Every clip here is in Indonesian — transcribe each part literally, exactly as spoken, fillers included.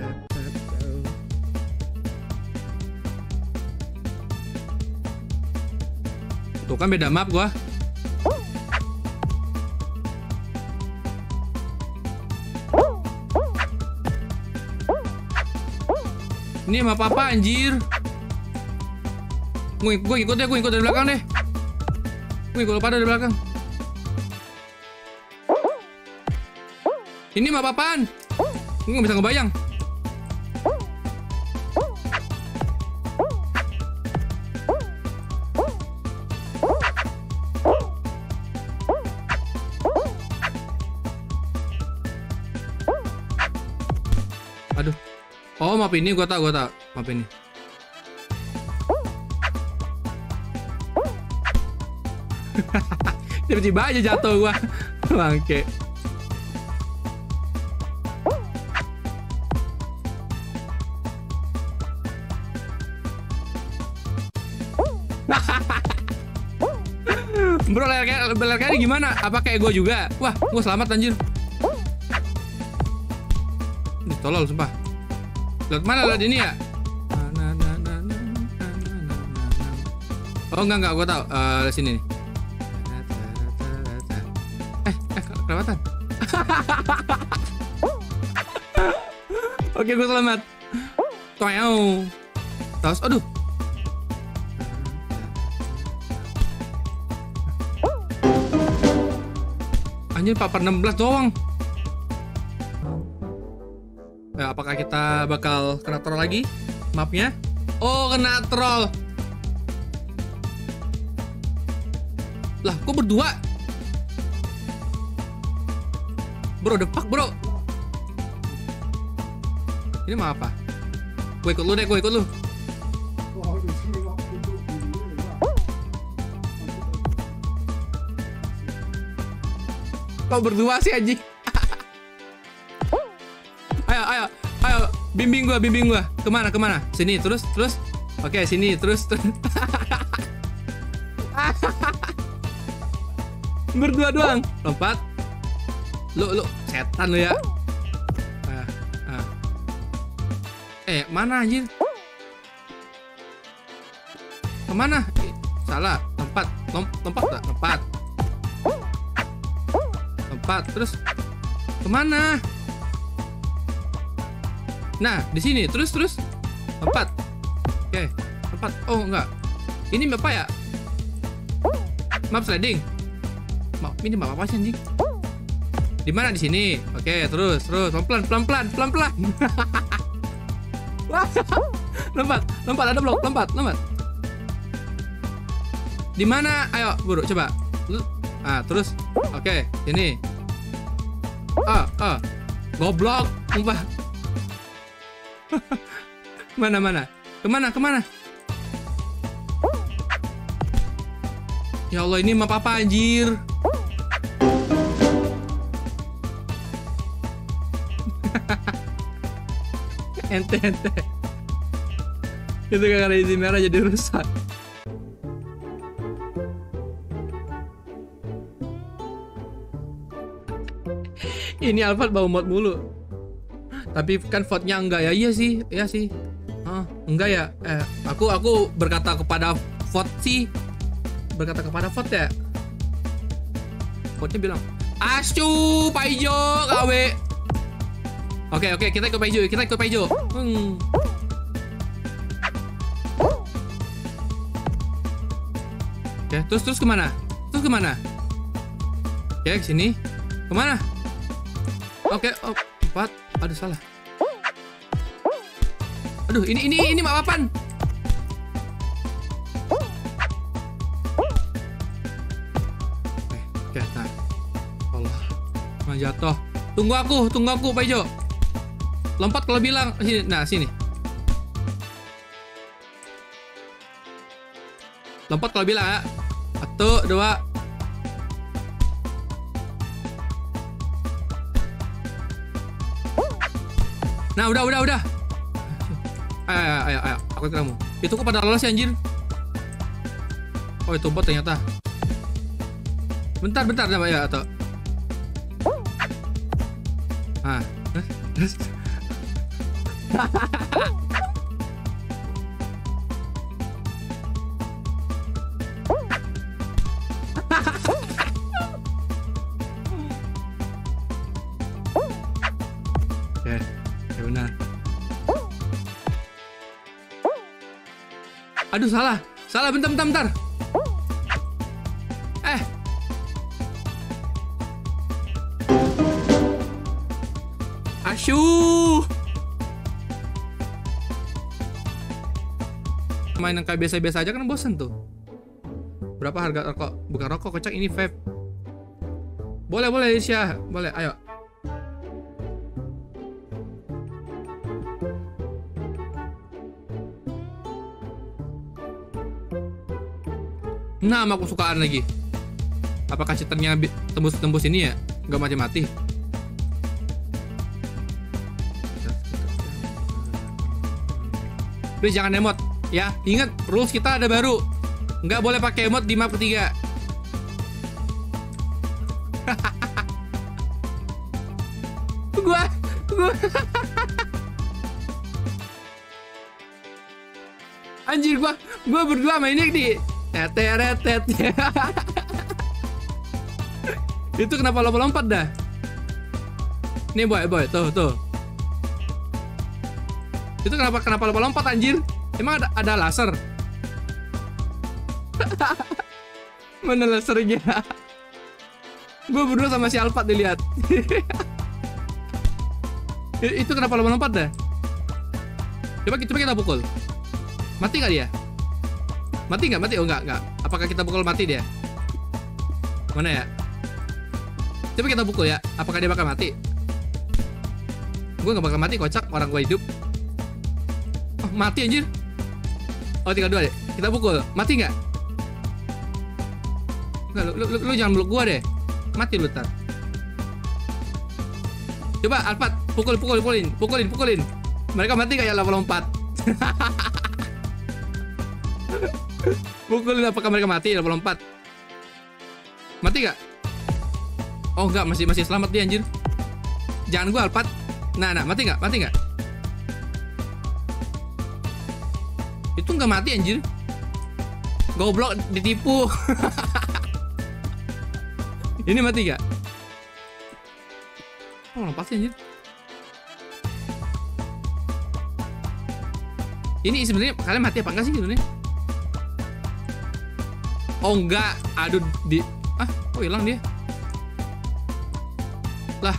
Tuh kan beda map gua. Ini map apa anjir? Gue gue ikut deh, gue ikut dari belakang deh. Gue ikut pada dari belakang. Ini map apaan? Gue gak bisa ngebayang. Aduh. Oh, map ini gua tahu, gua tahu. Map ini. Tiba-tiba aja jatuh gua. Bangke. Bro, layar-layarnya gimana? Apa kayak gue juga? Wah, gue selamat anjir. Ini tolol sumpah. Lihat mana lihat ini ya? Oh enggak enggak, gue tahu. Uh, sini nih. Eh, eh kelewatan. Oke, gue selamat. Toyau. Terus, aduh. Anjir, empat per enam belas doang. Ya, apakah kita bakal kena troll lagi mapnya? Oh, kena troll. Lah, kok berdua? Bro, depak bro. Ini mah apa? Gue ikut lu deh, gue ikut lu. Kau berdua sih anjing. Ayo, ayo, ayo, bimbing gua, bimbing gua. Kemana, kemana? Sini, terus, terus. Oke, sini, terus, terus. Berdua doang. Lompat. Lu, lu, setan lu ya. Ah, ah. Eh, mana anjir? Kemana? Eh, salah, lompat, Lom, lompat, tak? Lompat. Lompat, terus kemana? Nah, di sini, terus, terus lompat. Oke, lompat. Oh enggak, ini apa ya? Map sliding. Map ini map apa sih anjing? Di mana? Di sini. Oke, terus, terus, pelan, pelan, pelan, pelan, pelan. Lompat, lompat, ada blok, lompat, lompat. Di mana? Ayo, buru, coba. Ah, terus, oke, sini. Ah, ah, goblok, sumpah. Mana, mana? Kemana, kemana? Ya Allah, ini map apa anjir? Ente, ente. Itu karena isi merah jadi rusak. Ini Alphard bawa mod mulu. Tapi kan vote-nya enggak ya? Iya sih, iya sih. Ah, enggak ya? Eh, aku aku berkata kepada vote sih. Berkata kepada vote ya. Vote-nya bilang, "Asu, Pak Ijo, kawe." Oke, oke, kita ikut Pak Ijo, kita ikut Pak Ijo. Hmm. Oke, terus terus kemana? Terus kemana? Oke, ke sini. Kemana? Oke, oh, empat. Aduh, salah. Aduh, ini ini ini map apaan? Oke, oke, nah. Allah. Nah, jatuh. Tunggu aku, tunggu aku, Pak Ijo. Lompat kalau bilang sini. Nah, sini. Lompat kalau bilang ya. Satu, dua. Nah, udah, udah, udah. Ayo, ayo, ayo, ayo. Aku ikut kamu. Itu kok pada lolos ya, anjir? Oh, itu bot ternyata. Bentar, bentar, coba ya, atau. Ah, Oke, ya benar. Aduh, salah. Salah, bentar, bentar, bentar. Eh. Asyuh. Main yang kayak biasa-biasa aja kan bosen tuh. Berapa harga rokok? Bukan rokok, kocak, ini vape. Boleh, boleh, Isya. Boleh, ayo. Nah, sama kesukaan lagi. Apakah cheaternya tembus-tembus ini ya? Nggak mati-mati. Please jangan emot. Ya, ingat rules kita ada baru. Nggak boleh pakai emot di map ketiga. gua, gua. Anjir, gua, gua berdua main ini di teteretet. Itu kenapa lompat-lompat dah? Nih boy, boy, tuh, tuh. Itu kenapa kenapa lompat-lompat anjir? Emang ada, ada laser? Mana lasernya? Gue berdua sama si Alphard dilihat. Itu kenapa lompat-lompat dah? Coba, coba kita pukul. Mati nggak dia? Mati nggak? Mati? Oh nggak, nggak. Apakah kita pukul mati dia? Mana ya? Coba kita pukul ya. Apakah dia bakal mati? Gue nggak bakal mati, kocak. Orang gue hidup. Oh, mati anjir. Oh, tinggal dua deh. Kita pukul. Mati nggak? Nggak, lu, lu, lu, lu jangan meluk gue deh. Mati lu ntar. Coba Alphard, pukul, pukul, pukulin, pukulin, pukulin. Mereka mati nggak ya lompat-lompat? Pukulin, apakah mereka mati lompat-lompat? Mati nggak? Oh nggak, masih masih selamat dia anjir. Jangan gue Alphard. Nah, nah, mati nggak? Mati nggak? Itu nggak mati anjir. Goblok, ditipu. Ini mati nggak? Oh, lompat sih anjir. Ini sebenarnya kalian mati apa enggak sih sebenarnya? Oh enggak, aduh di ah, kok hilang dia? Lah.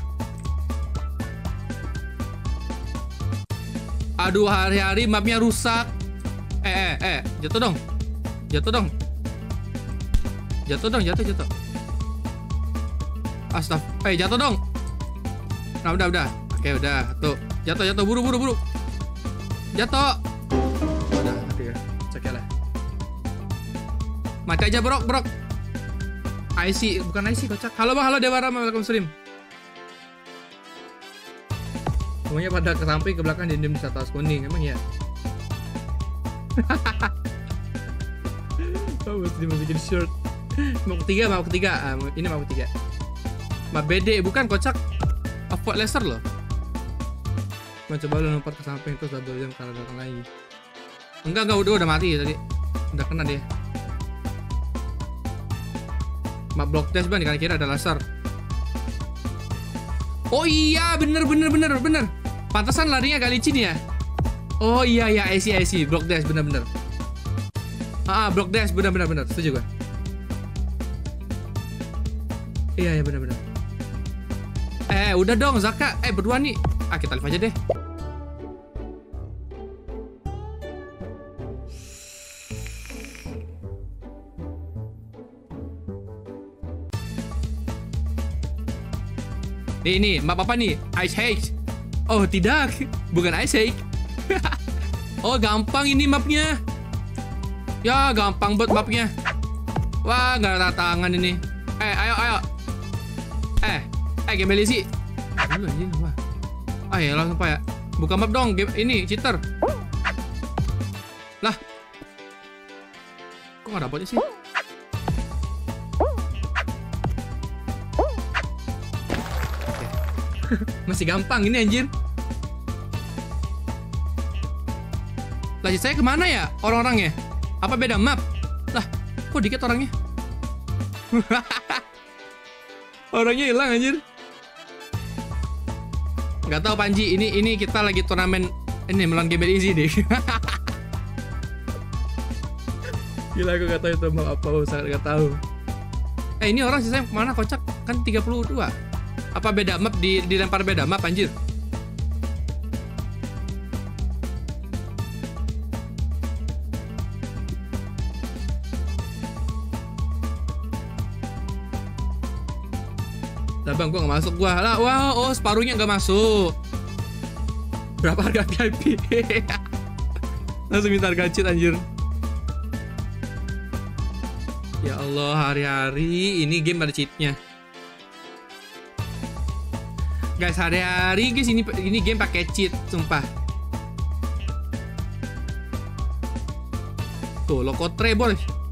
Aduh, hari-hari mapnya rusak. Eh, eh, eh, jatuh dong. Jatuh dong. Jatuh dong, jatuh, jatuh. Astagfirullah. Eh, jatuh dong. Nah, udah, udah. Oke, udah. Tuh, jatuh, jatuh, buru, buru, buru. Jatuh. Udah, oke ya. Cek ya lah. Mati aja, Brok, Brok. I C, bukan I C, kocak. Halo, Bang. Halo, Dewa Rama. Welcome stream. Semuanya pada ke samping, ke belakang, diem-diem di satu tas kuning. Emang ya? Oh, mesti dimasukin shirt. Mau ketiga, mau ketiga. Ah, ini mau ketiga. Map B D, bukan, kocak. Avoid laser loh. Mau coba lu lompat ke samping terus double jump karena datang lagi. Enggak, enggak, udah udah mati tadi. Udah kena dia. Map block dash ban, kan kira ada laser. Oh iya, bener bener bener bener. Pantesan larinya agak licin ya. Oh iya ya, I see I see. Block dash bener bener. Ah, block dash bener bener bener. Setuju gue. Iya ya, bener bener. Eh, udah dong Zaka. Eh, berdua nih. Ah, kita live aja deh. Nih, nih, map apa nih? Ice Hake. Oh, tidak. Bukan Ice Hake. Oh, gampang ini mapnya. Ya, gampang buat mapnya. Wah, nggak ada tangan ini. Eh, ayo, ayo. Eh, eh, game Belisi. Aduh, anjing, apa? Ah, ya langsung pak ya. Buka map dong, game ini cheater. Lah. Kok nggak dapetnya sih? Masih gampang ini anjir. Lah saya kemana ya orang-orangnya? Apa beda map? Lah, kok dikit orangnya? Orangnya hilang anjir. Nggak tahu Panji, ini ini kita lagi turnamen ini melawan game easy deh. Gila, aku nggak tahu itu map apa, sangat nggak tahu. Eh ini orang sisanya kemana, kocak kan tiga puluh dua. Apa beda map, di dilempar beda map anjir. Lah bang, gua nggak masuk gua. Lah, wah, oh separuhnya nggak masuk. Berapa harga V I P? Langsung minta harga cheat anjir. Ya Allah, hari-hari ini game ada cheatnya. Guys, hari-hari guys ini ini game pakai cheat, sumpah. Tuh, Lokotre boy.